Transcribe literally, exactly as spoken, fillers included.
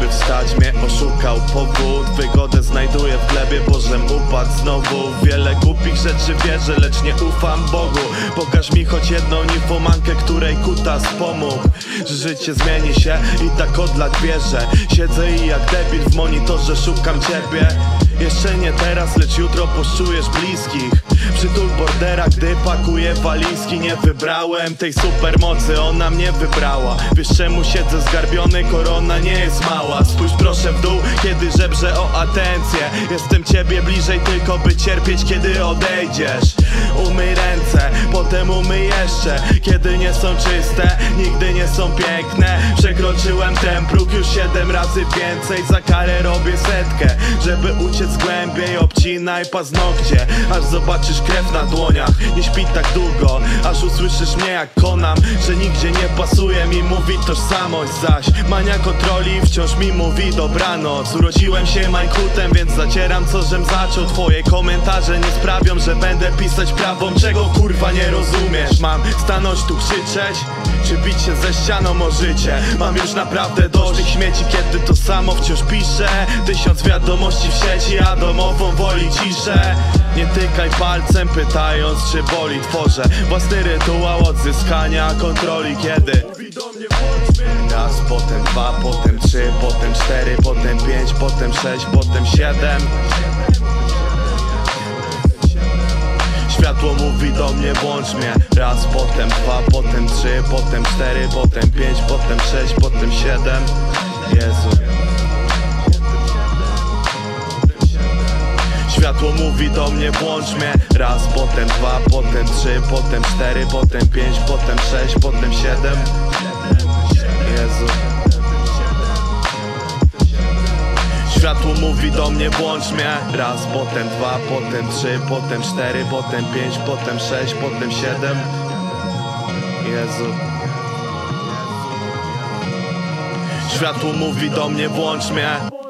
wstać, mnie oszukał powód. Wygodę znajduję w glebie, bo żem upadł znowu. Wiele głupich rzeczy wierzę, lecz nie ufam Bogu. Pokaż mi choć jedną nifomankę, której kutas pomógł. Że życie zmieni się i tak od lat bierze. Siedzę i jak debil w monitorze szukam ciebie. Jeszcze nie teraz, lecz jutro poczujesz bliskich. Przytul bordera, gdy pakuję walizki. Nie wybrałem tej supermocy, ona mnie wybrała. Wiesz czemu siedzę zgarbiony, korona nie jest mała. Spójrz proszę w dół, kiedy żebrze o atencję. Jestem ciebie bliżej tylko by cierpieć, kiedy odejdziesz. Umyj ręce, potem umyj jeszcze. Kiedy nie są czyste, nigdy nie są piękne. Przekroczyłem ten próg już siedem razy więcej. Za karę robię setkę, żeby uciec głębiej. Obcinaj paznokcie, aż zobaczysz krew na dłoniach. Nie śpi tak długo, aż usłyszysz mnie jak konam, że nigdzie nie pasuje mi mówi tożsamość. Zaś mania kontroli wciąż mi mówi dobranoc. Urodziłem się Majkutem, więc zacieram co żem zaczął. Twoje komentarze nie sprawią, że będę pisać prawdą. Czego kurwa nie rozumiesz? Mam stanąć tu krzyczeć, czy bić się ze ścianą o życie? Mam już naprawdę dość tych śmieci, kiedy to samo wciąż piszę. Tysiąc wiadomości w sieci, a domową woli ciszę. Nie tykaj palcem pytając czy boli. Tworzę własny rytuał odzyskania kontroli, kiedy raz, potem dwa, potem trzy, potem cztery, potem pięć, potem sześć, potem siedem. Światło mówi do mnie włącz mnie. Raz, potem dwa, potem trzy, potem cztery, potem pięć, potem sześć, potem siedem. Jezu. Światło mówi do mnie włącz mnie. Raz, potem dwa, potem trzy, potem cztery, potem pięć, potem sześć, potem siedem. Jezu. Światło mówi do mnie włącz mnie. Raz, potem dwa, potem trzy, potem cztery, potem pięć, potem sześć, potem siedem. Jezu. Światło mówi do mnie włącz mnie.